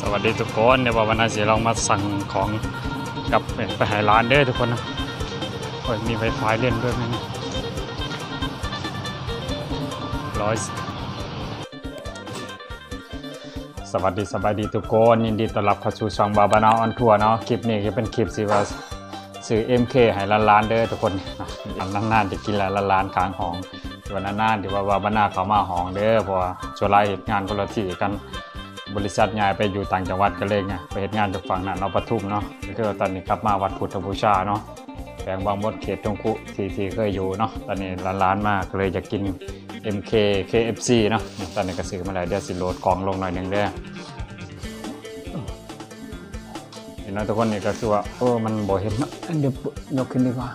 สวัสดีทุกคนเดี๋ยววันนี้จะลองมาสั่งของกับไปหาร้านเด้อทุกคนนะโอ้ยมีไวไฟเล่นด้วยไหมร้อยสวัสดีทุกคนยินดีต้อนรับเข้าสู่ช่องบาบานาออนทัวร์เนาะคลิปนี้จะเป็นคลิปสิว่าซื้อ MK ให้ร้านเด้อทุกคนนานๆจะกินร้านค้างห้องวันนานๆที่ว่าบาบานาเขามาห้องเด้อเพราะว่าช่วงไล่เหตุงานคนละที่กันบริษัทย้ายไปอยู่ต่างจังหวัดกันเลยไงไปเหตุงานจากฝั่งนั้นเราปทุมเนาะก็ตอนนี้กลับมาวัดพุทธบูชาเนาะแขวงบางมดเขตตงคุที่เคยอยู่เนาะตอนนี้ร้านมากเลยจะกิน MK KFC เนาะตอนนี้ก็ซื้อมาแล้วเดี๋ยวสิโหลดกล่องลงหน่อยนึงเด้อเห็นนะทุกคนนี่ก็คือว่ามันบ่เห็นเนาะเดี๋ยวยกขึ้นดีกว่า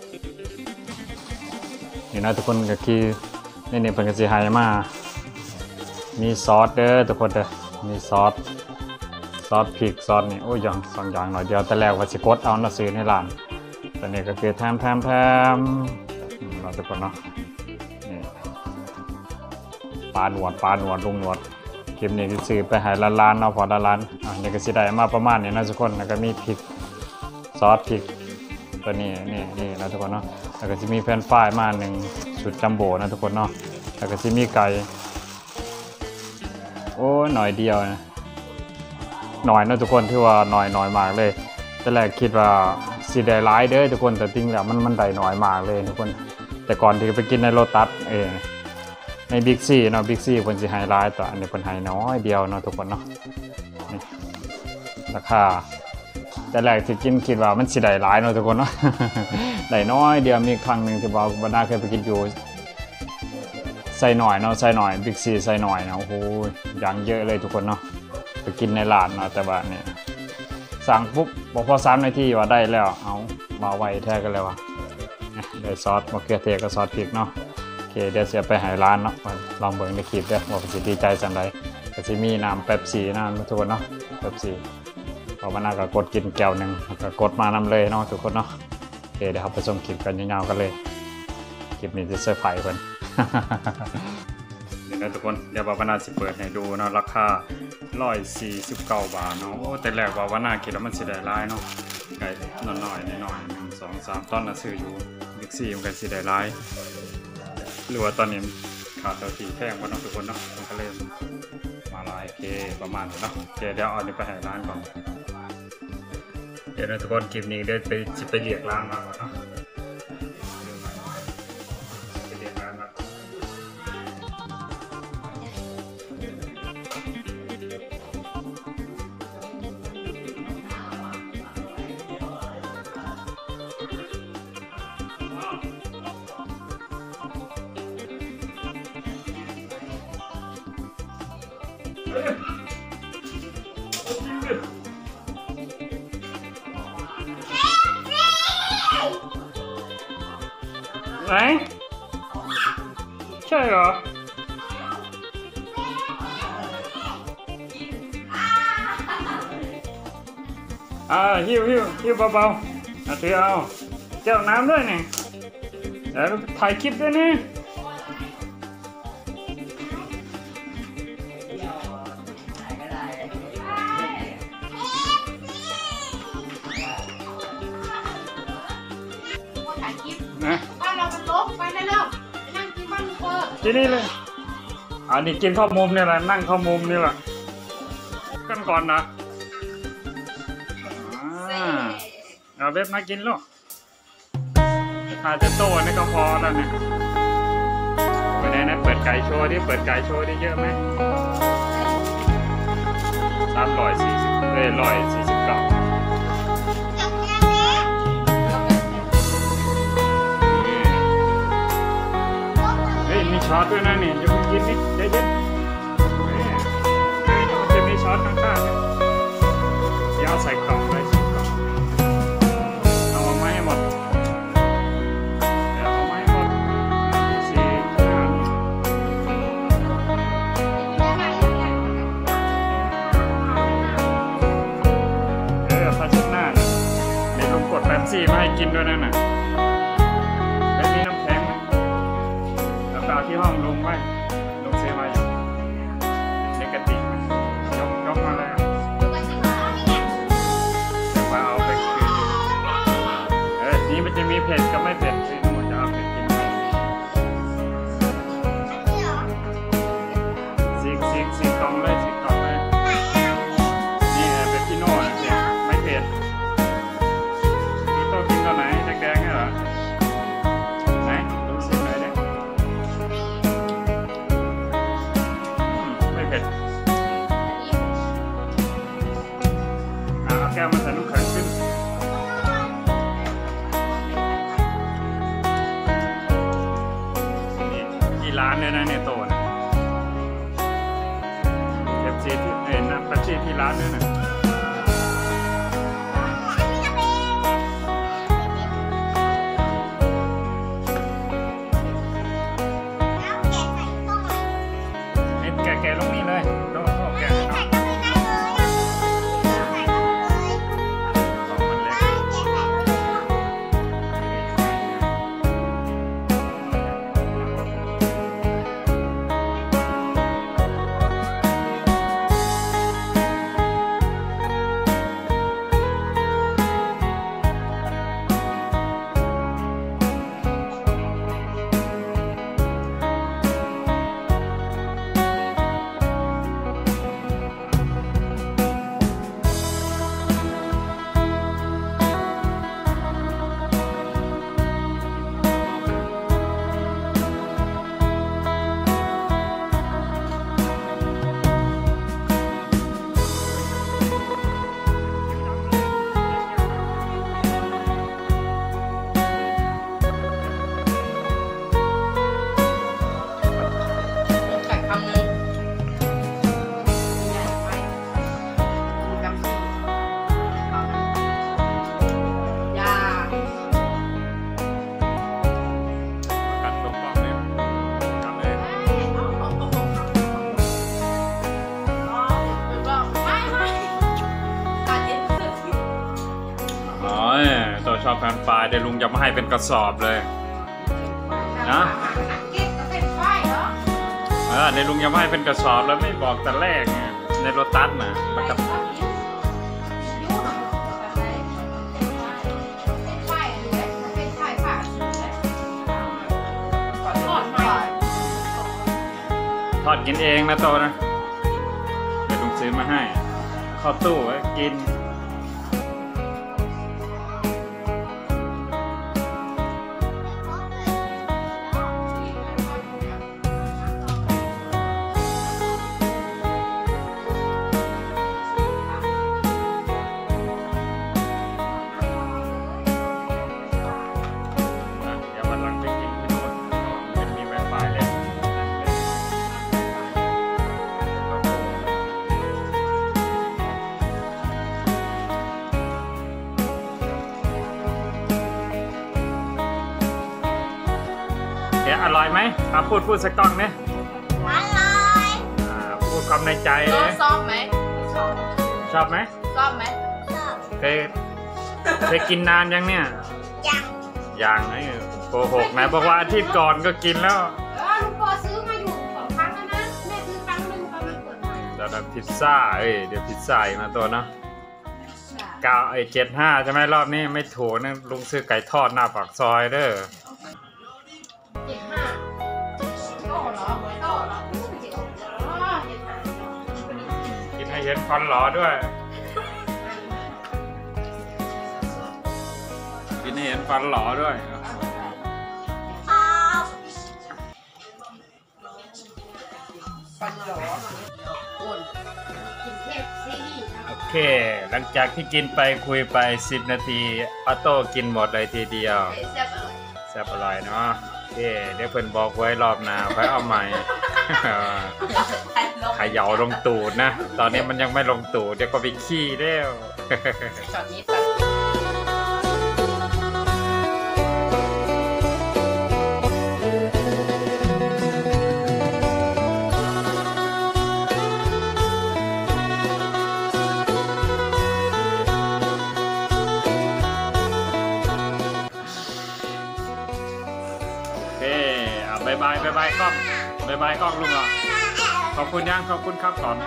นี่นะทุกคนก็คือนี่เป็นกระสีไฮมามีซอสเด้อทุกคนเด้อมีซอสพริกซอสนี่อย่าง2อย่างหน่อยเดียวแต่แรกว่าสิกดเอาซื้อในร้านตอนนี้ก็คือแถมเราทุกคนเนาะนี่ปลาหนวดลุงหนวดคลิปนี้ก็ซื้อไปให้ร้านเนาะพอร้านนี่ก็สิได้มาประมาณนี้นะทุกคนแล้วก็มีพริกซอสพริกตัวนี้นี่นะทุกคนเนาะแล้วก็จะมีแฟรนช์ฟรายมา1ชุดจัมโบ้นะทุกคนเนาะแล้วก็จะมีไก่หน่อยเดียวนะหน่อยนะทุกคนที่ว่าหน่อยมากเลยแต่แรกคิดว่าสีได้หลายเด้อทุกคนแต่จริงแล้วมันได้น้อยมากเลยทุกคนแต่ก่อนที่ไปกินในโลตัสในบิ๊กซีเนาะบิ๊กซีคนสิไฮไลท์ต่ออันนี้คนไฮน้อยเดียวเนาะทุกคนเนาะนี่ราคาแต่แรกที่กินคิดว่ามันสิได้หลายเนาะทุกคนเนาะ ได้น้อยเดียวมีครั้งหนึ่งที่ว่าบรรดาเคยไปกินอยู่ใส่หน่อยบิ๊กซีใส่หน่อยนะโอ้โหอย่างเยอะเลยทุกคนเนาะไปกินในร้านเนาะแต่ว่าเนี่ยสั่งปุ๊บบอกพอ3 นาทีว่าได้แล้วเอามาไวแท้กันเลยว่ะได้ซอสมะเขือเทศกับซอสพริกเนาะโอเคเดี๋ยวเสียไปหาร้านเนาะลองเบิ่งในคลิปเด้อว่าจะดีใจจังไดก็สิมีน้ำเป๊ปซี่นะทุกคนเนาะเป๊ปซี่พอมาน่าก็กดกินแก้วนึงก็กดมานำเลยเนาะทุกคนเนาะโอเคเดี๋ยวเราไปชมคลิปกันยาวๆกันเลยคลิปนี้จะเซอร์ไพรส์เพิ่นเดี๋ยวนะทุกคนเดี๋ยวบาบานาสิเปิดให้ดูเนาะราคา149 บาทเนาะแต่แรกบาบานาคิดว่ามันสิได้หลายเนาะไก่น้อย1 2 3ตอนน่ะซื้ออยู่บิ๊กซีมันก็สิได้หลายหรือว่าตอนนี้ขาดตัวที่แพงกว่าเนาะทุกคนเนาะมันก็เลยมาหลายเคประมาณนี้เนาะเดี๋ยวเอาไปให้ร้านก่อนเดี๋ยวนะทุกคนคลิปนี้เดี๋ยวไปเรียกร้านมาก่อนเนาะไหนใช่เหรอหิวเบาๆถือเอาเจ้าน้ำด้วยนี่แล้วถ่ายคลิปด้วยนี่นะเราเป็นลบไปได้แล้วนั่งกินบ้านลูกเปิดที่นี่เลยอันนี้กินข้าวมุมนี่แหละนั่งข้าวมุมนี่แหละกันก่อนนะเอาเว็บมากินลูกอาจจะโตนี่ก็พอแล้วเนี่ยไปไหนนะเปิดไก่โชว์ดิเปิดไก่โชว์ดิเยอะไหม340 149มีช็อตด้วยนะนี่จะกินนิดใจเย็นจะมีช็อตข้างๆเนี่ยเดี๋ยวใส่กล่องไปเอาไม้ให้หมดเอาไม้ให้หมดผ้าเช็ดหน้าในลุงกดแป๊บซี่มาให้กินด้วยนั่นน่ะที่ห้องลุงไว้ลุงซื้อมาอยู่ในกระติกยกมาแล้วมีเผ็ดกับไม่เผ็ดพี่หนูจะเอาเผ็ดกินไหมซีกล่องเลยซีกล่องเลยนี่เผ็ดพี่โน่เนี่ยไม่เผ็ดพี่โตกินตัวไหนแดงๆเหรอไหนดูซิไหนเนี่ยไม่เผ็ดเอาแก้วมาใส่น้ำแข็งขึ้นนี่ร้านเนี่ยนะเนี่ยโตนะเก็บซีที่น้ำปัชชีที่ร้านเนี่ยนะแกะลงนี่เลยโต๊ะแกะเนาะของมันเล็กตัวชอบแฟนปลายเดี๋ยวลุงจะมาให้เป็นกระสอบเลยนะเดี๋ยวลุงจะมาให้เป็นกระสอบแล้วไม่บอกแต่แรกไงในโรตัสนะมันจะทอดกินเองนะโตนะเดี๋ยวลุงซื้อมาให้เข้าตู้ไว้กินอร่อยไหมพูดสักกล้องเนี่ยอร่อยพูดความในใจเลยชอบไหมชอบไหมเคยกินนานยังเนี่ยยังไอ้โกหกนะบอกว่าอาทิตย์ก่อนก็กินแล้วลุงปอซื้อมาอยู่2 ครั้งแล้วนะแม่ซื้อครั้งนึงตอนมันเปิดใหม่แล้วพิซซ่าเดี๋ยวพิซซ่ามาตัวเนาะ75ใช่ไหมรอบนี้ไม่ถูกนะลุงซื้อไก่ทอดหน้าปากซอยเด้อกินให้เห็นฟันหล่อด้วยกินให้เห็นฟันหล่อด้วยโอเคหลังจากที่กินไปคุยไป10 นาทีออโต้กินหมดเลยทีเดียวแซ่บอร่อยเนาะเดี๋ยวเพิ่นบอกไว้รอบหน้าค่อยเอาใหม่ขย่าลงตูดนะตอนนี้มันยังไม่ลงตูดเดี๋ยวก็ไปขี้แล้วช็อตนี้ตัดบายกล้องบายกล้องลุงอ่ะขอบคุณยังขอบคุณครับก่อน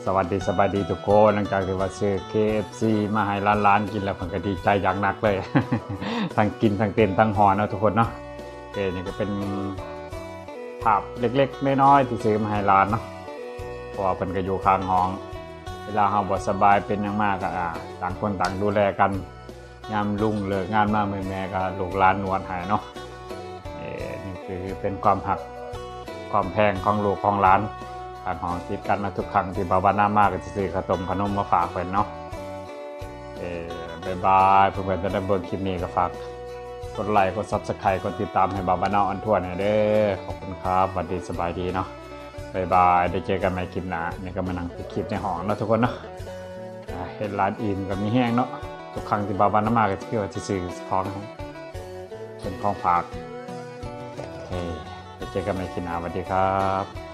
วัสดีสบายดีทุกคนหลังจากที่ว่าซื้อ KFC มาให้ร้านกินแล้วผมก็ดีใจอย่างหนักเลย ทั้งกินทั้งเต้นทั้งหอนเนาะทุกคนเนาะโอเคนี่ก็เป็นภาพเล็กๆน้อยๆที่ซื้อมาให้ร้านเนาะเพราะว่าเพิ่นก็อยู่ข้างห้องเวลาเฮาบ่สบายเป็นอย่างมากก็ต่างคนต่างดูแลกันยามลุงเลิกงานมาแม่ก็ลูกหลานนวดให้เนาะนี่คือเป็นความหักความแพงของลูกของหลานการห้องติดกันนะทุกครั้งที่บาบาน่ามากก็จะซื้อขนมมาฝากเพื่อนเนาะบ๊ายบายเพื่อนๆจะได้เบิ่งคลิปนี้ก็ฝากกดไลค์กด Subscribe กดติดตามให้บาบาน่าออนทัวร์หน่อยเด้อขอบคุณครับสวัสดีสบายดีเนาะบ๊ายบายได้เจอกันใหม่คลิปหน้านี่ก็มานั่งคลิปในห้องเนาะทุกคนเนาะเห็นร้านอิ่มกับมีแห้งเนาะทุกครั้งที่บาบาน่ามาก็จะซื้อของเป็นของฝากโอเคได้เจอกันใหม่คลิปหน้าสวัสดีครับ